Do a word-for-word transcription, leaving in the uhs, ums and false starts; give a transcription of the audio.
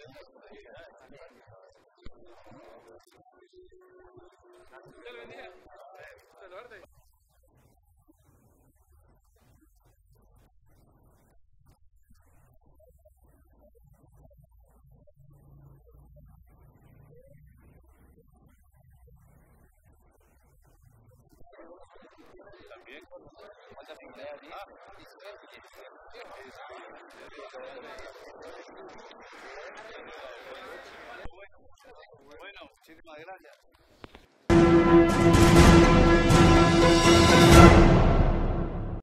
¿Usted lo vendía? ¿Usted lo verde? También, ¿cuántas empleadas tiene? Bueno, muchísimas gracias.